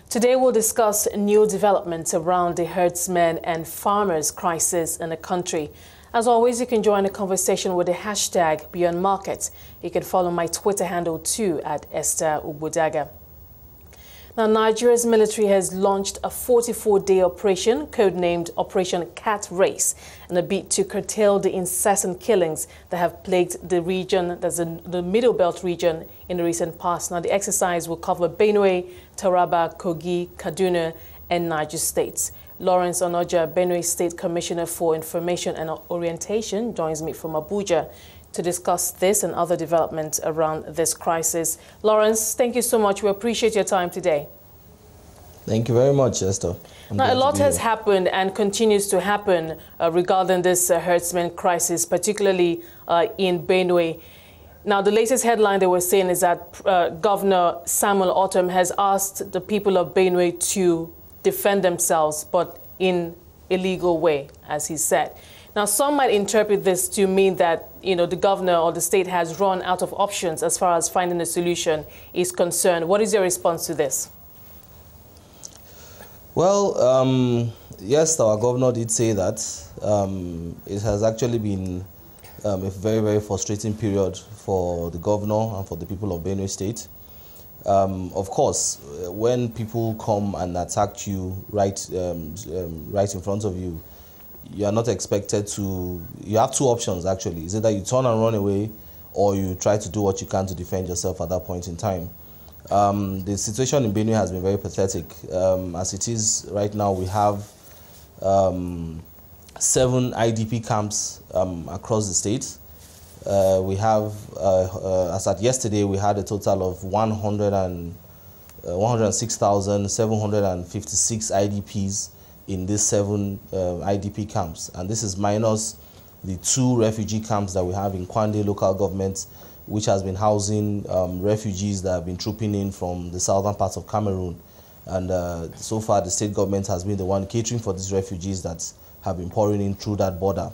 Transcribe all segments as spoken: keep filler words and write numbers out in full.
Today we'll discuss new developments around the herdsmen and farmers crisis in the country. As always, you can join the conversation with the hashtag Beyond Market. You can follow my Twitter handle too at Esther Ubudaga. Now, Nigeria's military has launched a forty-four day operation codenamed Operation Cat Race in a bid to curtail the incessant killings that have plagued the region, that's in the Middle Belt region, in the recent past. Now, the exercise will cover Benue, Taraba, Kogi, Kaduna and Niger states. Lawrence Onoja, Benue State Commissioner for Information and Orientation, joins me from Abuja to discuss this and other developments around this crisis. Lawrence, thank you so much. We appreciate your time today. Thank you very much, Esther. I'm now, a lot has here. happened and continues to happen uh, regarding this uh, herdsman crisis, particularly uh, in Benue. Now, the latest headline they were saying is that uh, Governor Samuel Ortom has asked the people of Benue to defend themselves, but in a legal way, as he said. Now, some might interpret this to mean that, you know, the governor or the state has run out of options as far as finding a solution is concerned. What is your response to this? Well, um, yes, our governor did say that. Um, it has actually been um, a very, very frustrating period for the governor and for the people of Benue State. Um, of course, when people come and attack you right, um, um, right in front of you, you are not expected to, you have two options actually. Is either you turn and run away or you try to do what you can to defend yourself at that point in time. Um, the situation in Benue has been very pathetic. Um, as it is right now, we have um, seven I D P camps um, across the state. Uh, we have, uh, uh, as at yesterday, we had a total of one hundred six thousand seven hundred fifty-six I D Ps in these seven uh, I D P camps. And this is minus the two refugee camps that we have in Kwande local government, which has been housing um, refugees that have been trooping in from the southern parts of Cameroon. And uh, so far, the state government has been the one catering for these refugees that have been pouring in through that border.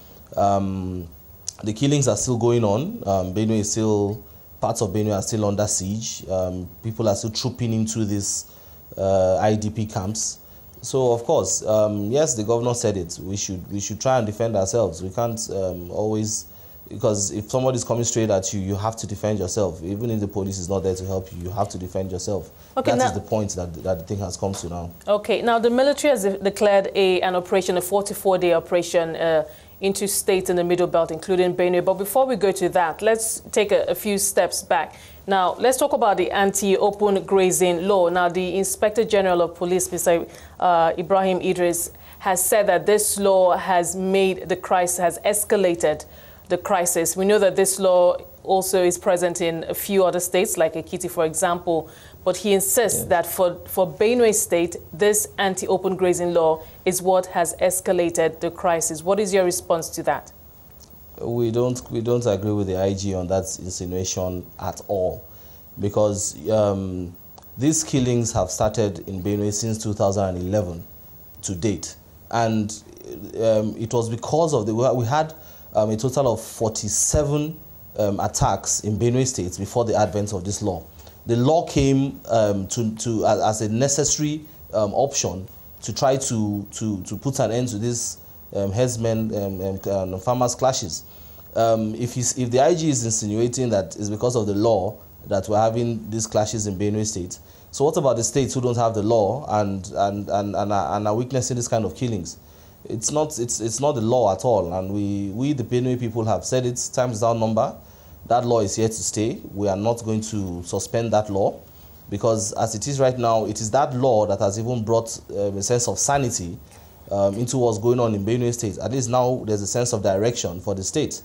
Um, the killings are still going on. Um, Benue is still, parts of Benue are still under siege. Um, people are still trooping into these uh, I D P camps. So, of course, um, yes, the governor said it. We should we should try and defend ourselves. We can't um, always, because if somebody's coming straight at you, you have to defend yourself. Even if the police is not there to help you, you have to defend yourself. Okay, that now, is the point that, that the thing has come to now. Okay, now the military has declared a, an operation, a forty-four day operation uh, into states in the Middle Belt, including Benue. But before we go to that, let's take a, a few steps back. Now, let's talk about the anti-open grazing law. Now, the Inspector General of Police, Mister Uh, Ibrahim Idris, has said that this law has made the crisis, has escalated the crisis. We know that this law also is present in a few other states, like Ekiti, for example. But he insists yes. that for, for Benue State, this anti-open grazing law is what has escalated the crisis. What is your response to that? We don't, we don't agree with the I G on that insinuation at all, because um, these killings have started in Benue since two thousand eleven to date. And um, it was because of the, we had um, a total of forty-seven um, attacks in Benue State before the advent of this law. The law came um, to, to, as a necessary um, option to try to, to, to put an end to this Um, herdsmen um, um, um, farmers clashes. Um, if, he's, if the I G is insinuating that it's because of the law that we're having these clashes in Benue State, so what about the states who don't have the law and and and and are, and are witnessing this kind of killings? It's not it's it's not the law at all. And we we the Benue people have said it times down number. That law is here to stay. We are not going to suspend that law, because as it is right now, it is that law that has even brought um, a sense of sanity Um, into what's going on in Benue State. At least now there's a sense of direction for the state.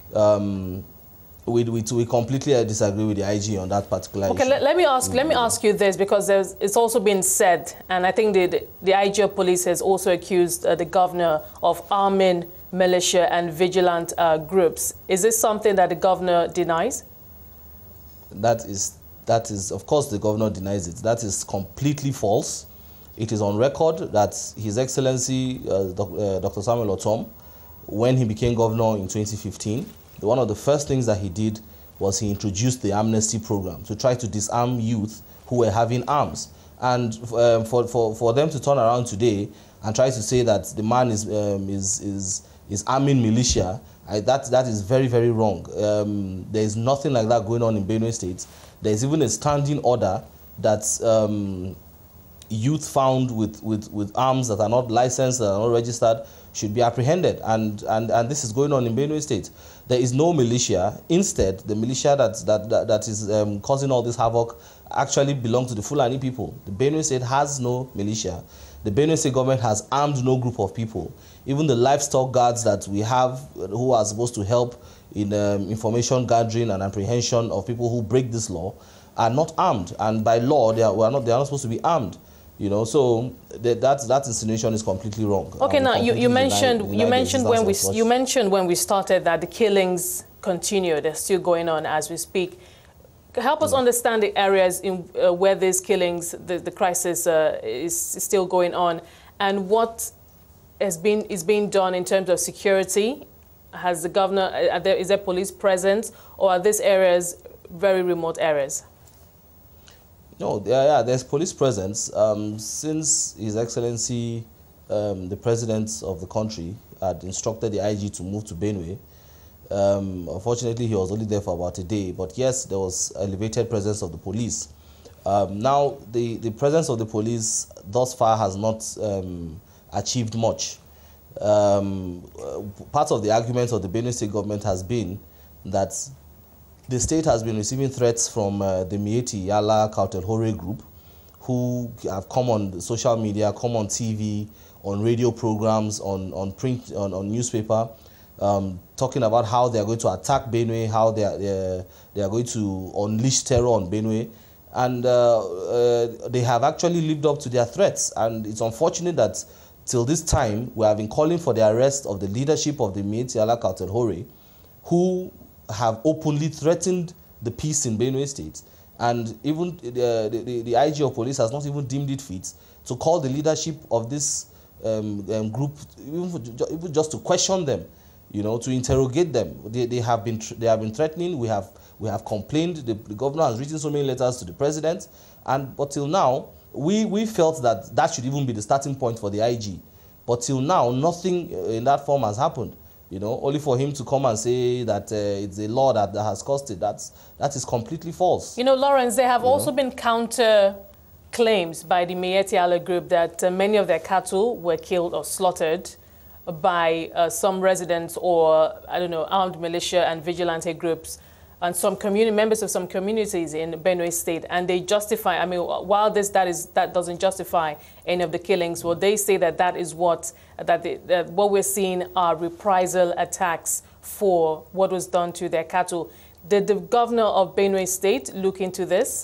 Um, we, we, we completely disagree with the I G on that particular okay, issue. Let, let me ask. Let me ask you this, because there's, it's also been said, and I think the the, the I G of police has also accused uh, the governor of arming militia and vigilant uh, groups. Is this something that the governor denies? That is that is of course the governor denies it. That is completely false. It is on record that His Excellency uh, Doctor Samuel Ortom, when he became governor in twenty fifteen, one of the first things that he did was he introduced the amnesty program to try to disarm youth who were having arms. And um, for, for, for them to turn around today and try to say that the man is, um, is, is, is arming militia, I, that, that is very, very wrong. Um, there is nothing like that going on in Benue State. There is even a standing order that um, youth found with, with, with arms that are not licensed, that are not registered, should be apprehended. And, and, and this is going on in Benue State. There is no militia. Instead, the militia that, that, that, that is um, causing all this havoc actually belong to the Fulani people. The Benue State has no militia. The Benue State government has armed no group of people. Even the livestock guards that we have who are supposed to help in um, information gathering and apprehension of people who break this law are not armed. And by law, they are, we are not, they are not supposed to be armed. You know, so that that, that insinuation is completely wrong. Um, Okay, now you, you mentioned deny, deny you mentioned when we such. you mentioned when we started that the killings continue. They're still going on as we speak. Help us yeah. understand the areas in uh, where these killings, the, the crisis uh, is, is still going on, and what has been is being done in terms of security. Has the governor? Are there, is there police presence, or are these areas very remote areas? No, yeah, yeah, there's police presence. Um, since His Excellency, um, the President of the country, had instructed the I G to move to Benue. Um, unfortunately, he was only there for about a day. But yes, there was elevated presence of the police. Um, now, the, the presence of the police thus far has not um, achieved much. Um, part of the argument of the Benue State government has been that the state has been receiving threats from uh, the Mieti Yala Curtail group, who have come on social media, come on T V, on radio programs, on, on print, on, on newspaper, um, talking about how they are going to attack Benue, how they are, they are, they are going to unleash terror on Benue. And uh, uh, they have actually lived up to their threats. And it's unfortunate that till this time, we have been calling for the arrest of the leadership of the Mieti Yala Curtail, who have openly threatened the peace in Benue State. And even the, the, the I G of police has not even deemed it fit to call the leadership of this um, um, group, even, for, even just to question them, you know, to interrogate them. They, they, have, been, they have been threatening. We have, we have complained. The, the governor has written so many letters to the president. And, but till now, we, we felt that that should even be the starting point for the I G. But till now, nothing in that form has happened. You know, only for him to come and say that uh, it's a law that, that has caused it. That's, that is completely false. You know, Lawrence, there have you also know? been counter claims by the Mieti Yala group that uh, many of their cattle were killed or slaughtered by uh, some residents or, I don't know, armed militia and vigilante groups and some community members of some communities in Benue State, and they justify, I mean, while this that is that doesn't justify any of the killings, well, they say that that is what that, they, that what we're seeing are reprisal attacks for what was done to their cattle. Did the governor of Benue State look into this?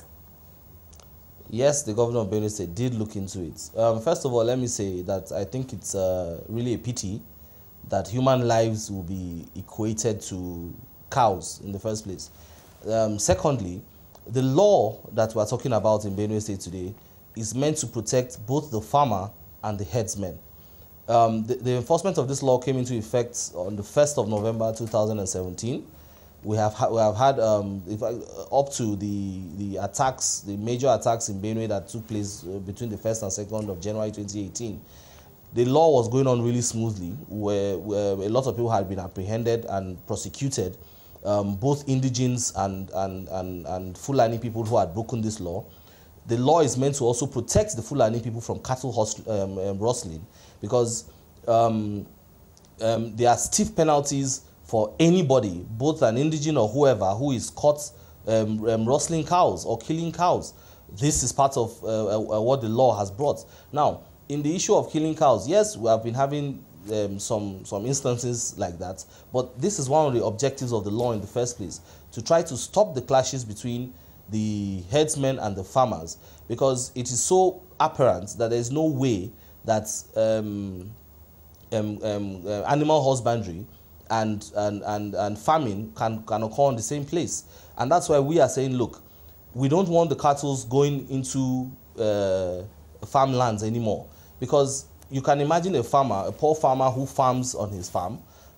Yes, the governor of Benue State did look into it. Um, first of all, let me say that I think it's uh, really a pity that human lives will be equated to cows in the first place. Um, secondly, the law that we're talking about in Benue State today is meant to protect both the farmer and the herdsmen. Um, the, the enforcement of this law came into effect on the first of November two thousand seventeen. We have, ha we have had um, if I, uh, up to the, the attacks, the major attacks in Benue that took place uh, between the first and second of January twenty eighteen. The law was going on really smoothly, where, where a lot of people had been apprehended and prosecuted, um, both indigenes and, and, and, and Fulani people who had broken this law. The law is meant to also protect the Fulani people from cattle um, um, rustling, because um, um, there are stiff penalties for anybody, both an indigene or whoever, who is caught um, um, rustling cows or killing cows. This is part of uh, uh, what the law has brought. Now, in the issue of killing cows, yes, we have been having um, some, some instances like that, but this is one of the objectives of the law in the first place, to try to stop the clashes between the herdsmen and the farmers, because it is so apparent that there is no way that um, um, um, uh, animal husbandry and, and, and, and farming can, can occur in the same place. And that's why we are saying, look, we don't want the cattle going into uh, farmlands anymore, because you can imagine a farmer, a poor farmer who farms on his farm,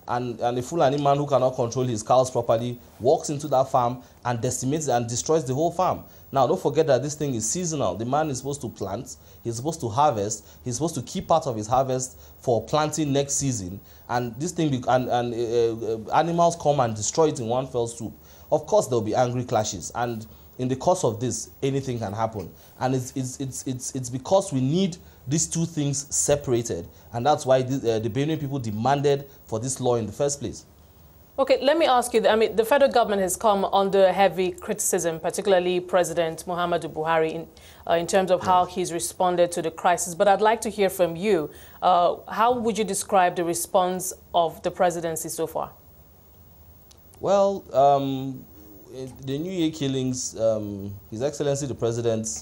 and, and a Fulani man who cannot control his cows properly walks into that farm and decimates and destroys the whole farm. Now, don't forget that this thing is seasonal. The man is supposed to plant, he's supposed to harvest, he's supposed to keep part of his harvest for planting next season, and this thing, and, and uh, uh, animals come and destroy it in one fell swoop. Of course, there will be angry clashes, and in the course of this, anything can happen. And it's, it's, it's, it's, it's because we need these two things separated, and that's why the, uh, the Benue people demanded for this law in the first place. Okay, let me ask you, I mean, the federal government has come under heavy criticism, particularly President Muhammadu Buhari, in, uh, in terms of how he's responded to the crisis. But I'd like to hear from you. Uh, how would you describe the response of the presidency so far? Well, um, the New Year killings, um, His Excellency the President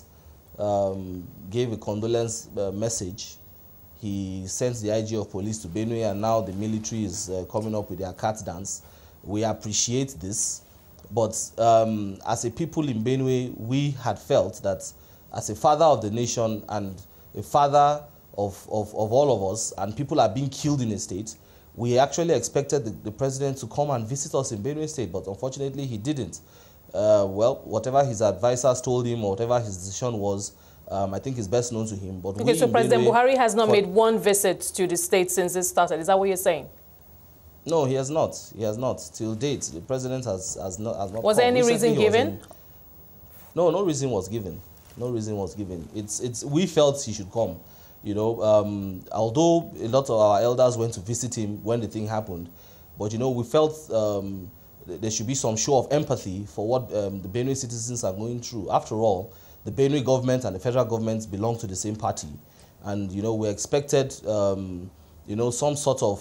um, gave a condolence uh, message. He sent the I G of police to Benue, and now the military is uh, coming up with their cat dance. We appreciate this, but um, as a people in Benue, we had felt that as a father of the nation and a father of, of, of all of us, and people are being killed in a state, we actually expected the, the president to come and visit us in Benue State, but unfortunately he didn't. Uh, well, whatever his advisors told him or whatever his decision was, Um, I think it's best known to him. But okay, so President Benue, Buhari has not made one visit to the state since it started. Is that what you're saying? No, he has not. He has not. Till date, the president has, has not has not Was come. there any Recently, reason given? In, no, no reason was given. No reason was given. It's it's we felt he should come. You know, um, although a lot of our elders went to visit him when the thing happened, but you know, we felt um, there should be some show of empathy for what um, the Benue citizens are going through. After all, the Benue government and the federal government belong to the same party, and you know we expected um, you know some sort of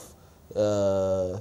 uh,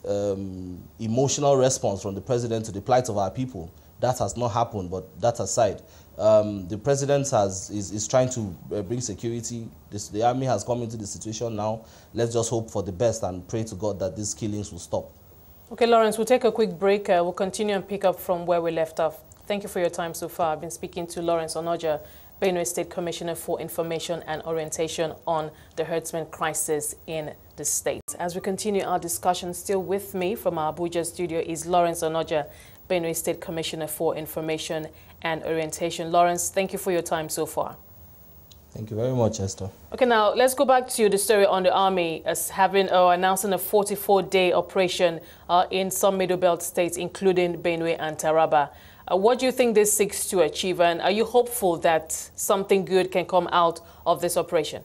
um, emotional response from the president to the plight of our people. That has not happened. But that aside, um, the president has is, is trying to uh, bring security. This, the army has come into the situation now. Let's just hope for the best and pray to God that these killings will stop. Okay, Lawrence, we'll take a quick break. Uh, we'll continue and pick up from where we left off. Thank you for your time so far. I've been speaking to Lawrence Onoja, Benue State Commissioner for Information and Orientation on the herdsmen crisis in the state. As we continue our discussion, still with me from our Abuja studio is Lawrence Onoja, Benue State Commissioner for Information and Orientation. Lawrence, thank you for your time so far. Thank you very much, Esther. Okay, now let's go back to the story on the army as having uh, announcing a forty-four day operation uh, in some Middle Belt states, including Benue and Taraba. Uh, what do you think this seeks to achieve, and are you hopeful that something good can come out of this operation?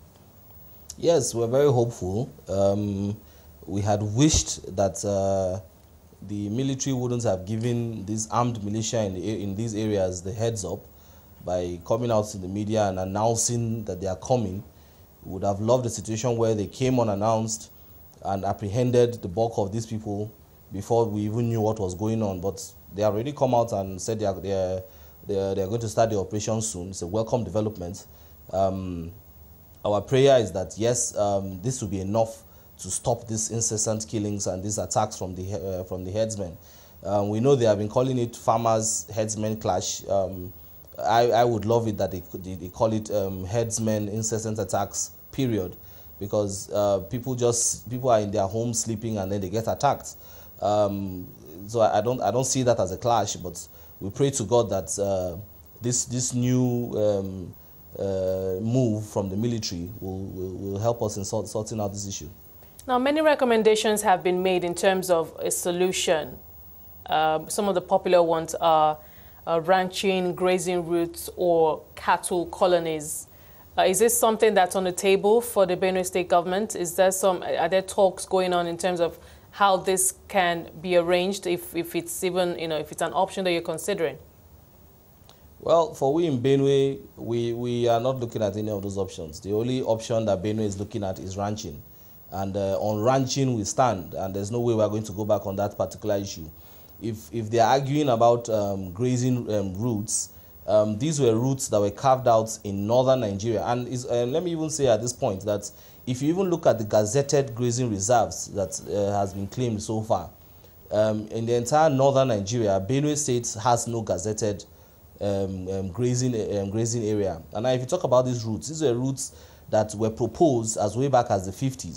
Yes, we're very hopeful. Um, we had wished that uh, the military wouldn't have given these armed militia in, the, in these areas the heads up by coming out to the media and announcing that they are coming. We would have loved a situation where they came unannounced and apprehended the bulk of these people before we even knew what was going on. But they have already come out and said they are, they are, they are, they are going to start the operation soon. It's a welcome development. Um, our prayer is that, yes, um, this will be enough to stop these incessant killings and these attacks from the, uh, from the herdsmen. Um, we know they have been calling it farmers herdsmen clash. Um, I, I would love it that they, they, they call it um, herdsmen incessant attacks, period, because uh, people just people are in their homes sleeping and then they get attacked. Um, so I, I don't I don't see that as a clash, but we pray to God that uh, this this new um, uh, move from the military will, will, will help us in sort, sorting out this issue. Now, many recommendations have been made in terms of a solution. Uh, some of the popular ones are Uh, ranching, grazing routes, or cattle colonies. Uh, is this something that's on the table for the Benue State government? Is there some, are there talks going on in terms of how this can be arranged, if, if it's even, you know, if it's an option that you're considering? Well, for we in Benue, we, we are not looking at any of those options. The only option that Benue is looking at is ranching. And uh, on ranching, we stand, and there's no way we're going to go back on that particular issue. If, if they're arguing about um, grazing um, routes, um, these were routes that were carved out in northern Nigeria. And is, uh, let me even say at this point that if you even look at the gazetted grazing reserves that uh, has been claimed so far, um, in the entire northern Nigeria, Benue State has no gazetted um, um, grazing, um, grazing area. And now if you talk about these routes, these were routes that were proposed as way back as the fifties.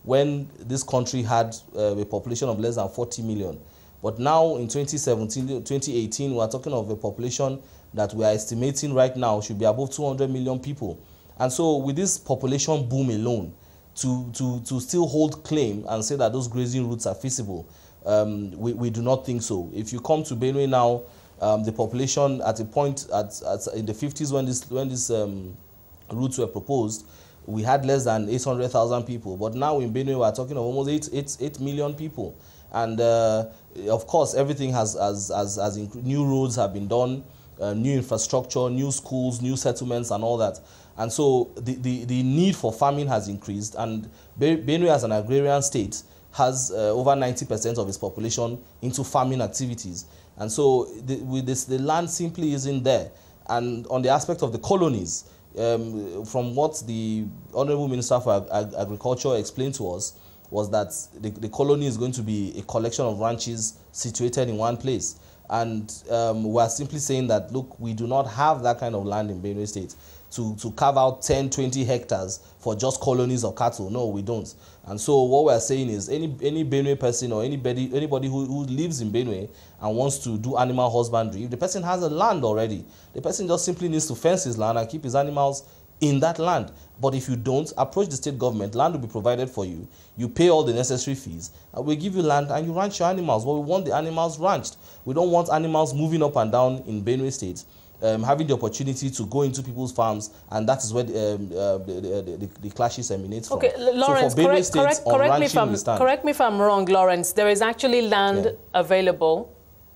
when this country had uh, a population of less than forty million. But now in twenty seventeen, twenty eighteen, we are talking of a population that we are estimating right now should be above two hundred million people. And so with this population boom alone, to, to, to still hold claim and say that those grazing routes are feasible, um, we, we do not think so. If you come to Benue now, um, the population at a point at, at in the fifties when this when these um, routes were proposed, we had less than eight hundred thousand people. But now in Benue, we are talking of almost eight, eight, eight million people. And uh, of course, everything has, has, has, has new roads have been done, uh, new infrastructure, new schools, new settlements, and all that. And so the, the, the need for farming has increased. And Benue, as an agrarian state, has uh, over ninety percent of its population into farming activities. And so the, with this, the land simply isn't there. And on the aspect of the colonies, um, from what the Honorable Minister for Ag Ag Agriculture explained to us, was that the, the colony is going to be a collection of ranches situated in one place. And um, we are simply saying that, look, we do not have that kind of land in Benue State to, to carve out ten, twenty hectares for just colonies of cattle. No, we don't. And so what we are saying is any, any Benue person or anybody, anybody who, who lives in Benue and wants to do animal husbandry, if the person has a land already, the person just simply needs to fence his land and keep his animals in that land. But if you don't, approach the state government, land will be provided for you. You pay all the necessary fees, and we give you land and you ranch your animals. But we want the animals ranched. We don't want animals moving up and down in Benue State, um, having the opportunity to go into people's farms, and that is where the, um, uh, the, the, the, the clashes emanate from. Okay, Lawrence, so correct, correct, correct, me if I'm, correct me if I'm wrong, Lawrence. There is actually land yeah. available,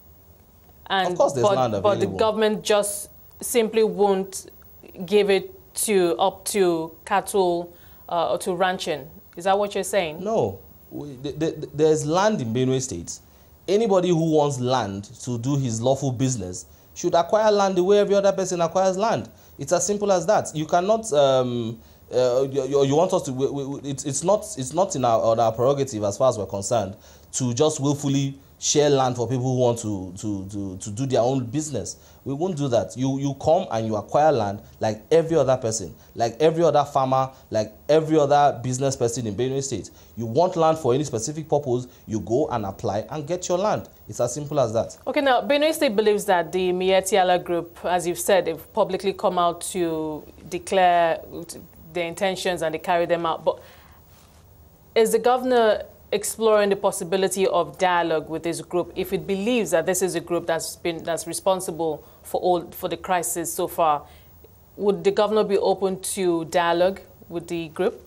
and of course there's but, land available. But the government just simply won't give it to up to cattle uh, or to ranching. Is that what you're saying? No. We, the, the, there's land in Benue State. Anybody who wants land to do his lawful business should acquire land the way every other person acquires land. It's as simple as that. You cannot, um, uh, you, you want us to, we, we, it's, it's not, it's not in our, our prerogative as far as we're concerned to just willfully share land for people who want to, to, to, to do their own business. We won't do that. You, you come and you acquire land like every other person, like every other farmer, like every other business person in Benue State. You want land for any specific purpose, you go and apply and get your land. It's as simple as that. Okay, now, Benue State believes that the Mietiala group, as you've said, they've publicly come out to declare their intentions and they carry them out. But is the governor exploring the possibility of dialogue with this group if it believes that this is a group that's been that's responsible for all for the crisis so far? Would the governor be open to dialogue with the group?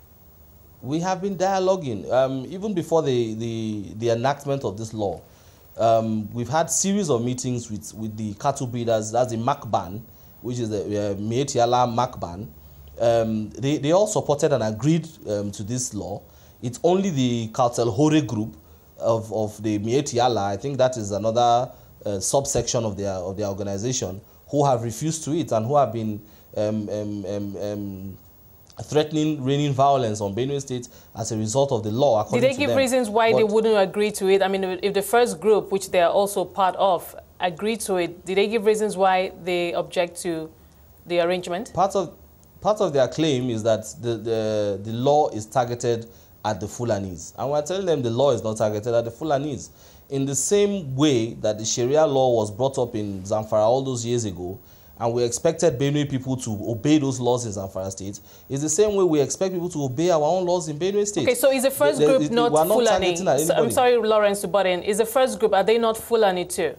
We have been dialoguing um, even before the, the the enactment of this law. Um, we've had series of meetings with with the cattle breeders. That's the Macban, which is the uh, Mietiala Macban. Um, they they all supported and agreed um, to this law. It's only the curtail Hore group of, of the Mietiala, I think that is another uh, subsection of their, of their organization, who have refused to it and who have been um, um, um, um, threatening raining violence on Benue State as a result of the law. Did they give them. reasons why but they wouldn't agree to it? I mean, if the first group, which they are also part of, agreed to it, did they give reasons why they object to the arrangement? Part of, part of their claim is that the, the, the law is targeted at the Fulanis. And we're telling them the law is not targeted at the Fulanis. In the same way that the Sharia law was brought up in Zamfara all those years ago, and we expected Benue people to obey those laws in Zamfara State, it's the same way we expect people to obey our own laws in Benue State. Okay, so is the first the, group the, the, not Fulani? Not so, I'm sorry, Lawrence, to butt in. Is the first group, are they not Fulani too?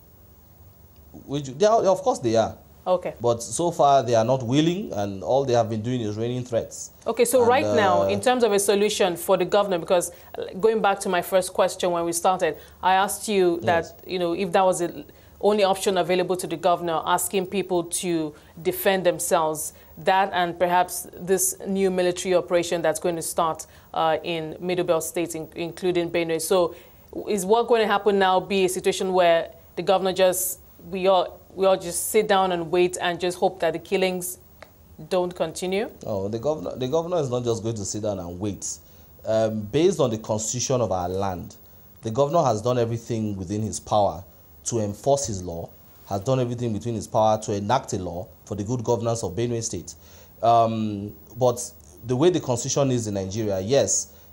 Which, they are, of course they are. Okay. But so far, they are not willing, and all they have been doing is raining threats. Okay, so and, right uh, now, in terms of a solution for the governor, because going back to my first question when we started, I asked you that, yes. you know, if that was the only option available to the governor, asking people to defend themselves, that and perhaps this new military operation that's going to start uh, in Middle Belt states, in, including Benue. So is what going to happen now be a situation where the governor just, we all, we all just sit down and wait and just hope that the killings don't continue? Oh, the governor, the governor is not just going to sit down and wait. Um, based on the constitution of our land, the governor has done everything within his power to enforce his law, has done everything within his power to enact a law for the good governance of Benue State. Um, but the way the constitution is in Nigeria, yes,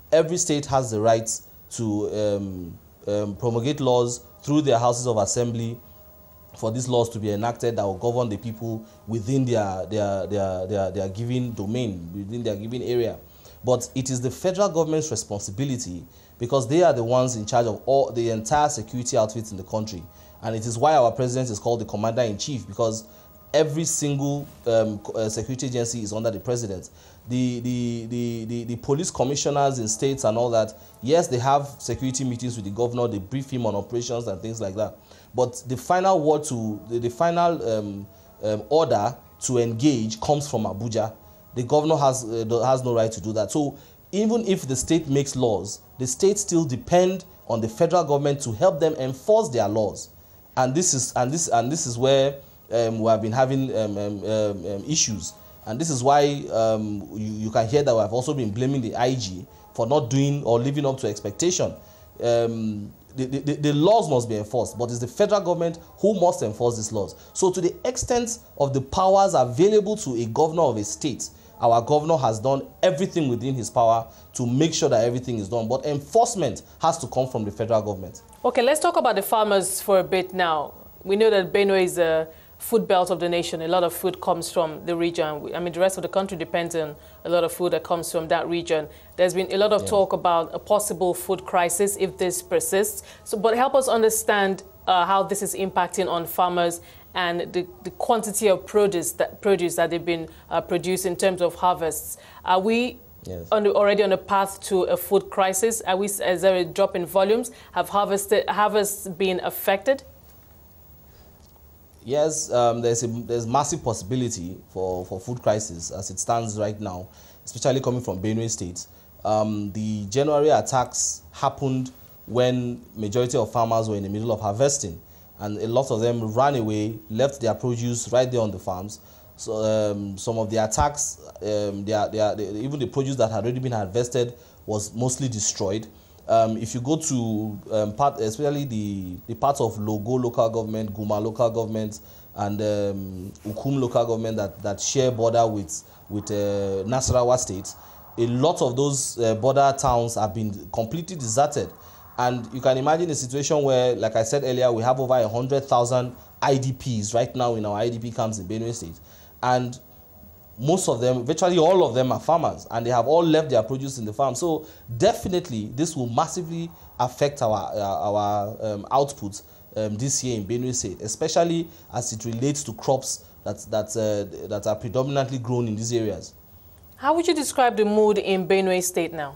every state has the right to um, um, promulgate laws through their houses of assembly for these laws to be enacted that will govern the people within their, their, their, their, their given domain, within their given area. But it is the federal government's responsibility, because they are the ones in charge of all the entire security outfits in the country. And it is why our president is called the commander-in-chief, because every single um, uh, security agency is under the president. The, the, the, the, the police commissioners in states and all that, yes, they have security meetings with the governor, they brief him on operations and things like that. But the final word to, the, the final um, um, order to engage comes from Abuja. The governor has, uh, has no right to do that. So even if the state makes laws, the states still depend on the federal government to help them enforce their laws. And this is, and this, and this is where um, we have been having um, um, um, um, issues. And this is why um, you, you can hear that we have also been blaming the I G for not doing or living up to expectation. Um, the, the, the laws must be enforced, but it's the federal government who must enforce these laws. So to the extent of the powers available to a governor of a state, our governor has done everything within his power to make sure that everything is done. But enforcement has to come from the federal government. Okay, let's talk about the farmers for a bit now. We know that Benue is a food belt of the nation. A lot of food comes from the region. I mean, the rest of the country depends on a lot of food that comes from that region. There's been a lot of yeah. talk about a possible food crisis if this persists. So, but help us understand uh, how this is impacting on farmers and the, the quantity of produce that, produce that they've been uh, produced in terms of harvests. Are we yes. on the, already on a path to a food crisis? Are we, is there a drop in volumes? Have harvested, harvests been affected? Yes, um, there's a there's massive possibility for, for food crisis as it stands right now, especially coming from Benue State. Um, the January attacks happened when majority of farmers were in the middle of harvesting, and a lot of them ran away, left their produce right there on the farms. So um, some of the attacks, um, they are, they are, they, even the produce that had already been harvested was mostly destroyed. Um, if you go to um, part, especially the, the parts of Logo local government, Guma local government, and um, Ukum local government that, that share border with, with uh, Nasarawa state, a lot of those uh, border towns have been completely deserted. And you can imagine a situation where, like I said earlier, we have over one hundred thousand I D Ps right now in our I D P camps in Benue State. And most of them, virtually all of them are farmers, and they have all left their produce in the farm. So definitely this will massively affect our, uh, our um, output um, this year in Benue State, especially as it relates to crops that, that, uh, that are predominantly grown in these areas. How would you describe the mood in Benue State now?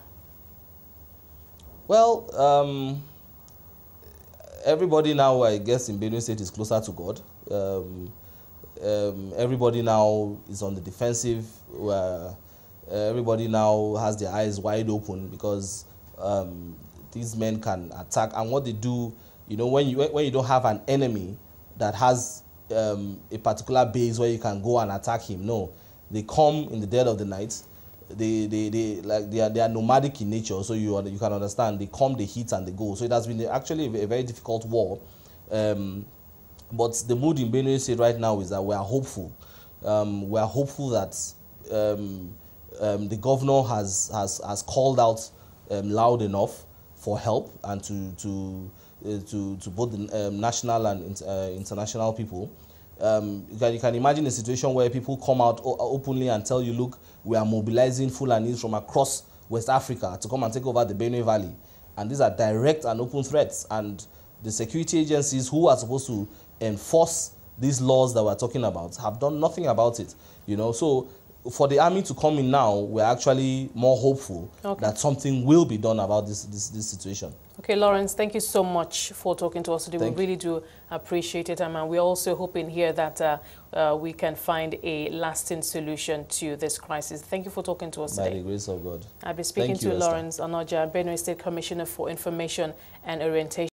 Well, um, everybody now, I guess, in Benue State is closer to God. Um, um, everybody now is on the defensive. Where uh, everybody now has their eyes wide open because um, these men can attack. And what they do, you know, when you when you don't have an enemy that has um, a particular base where you can go and attack him, no, they come in the dead of the night. They, they, they, like they are, they are nomadic in nature, so you, you can understand. They come, they hit, and they go. So it has been actually a very difficult war. Um, but the mood in Benue State right now is that we are hopeful. Um, we are hopeful that um, um, the governor has, has, has called out um, loud enough for help and to, to, uh, to, to both the um, national and uh, international people. Um, you, can, you can imagine a situation where people come out openly and tell you, look, we are mobilizing Fulanis from across West Africa to come and take over the Benue Valley. And these are direct and open threats. And the security agencies who are supposed to enforce these laws that we're talking about have done nothing about it. You know, so for the army to come in now, we're actually more hopeful okay. that something will be done about this, this, this situation. Okay, Lawrence, thank you so much for talking to us today. Thank we really you. do appreciate it. And we're also hoping here that uh, uh, we can find a lasting solution to this crisis. Thank you for talking to us By today. By the grace of God. I'll be speaking thank to you, Lawrence Onoja, Benue State Commissioner for Information and Orientation.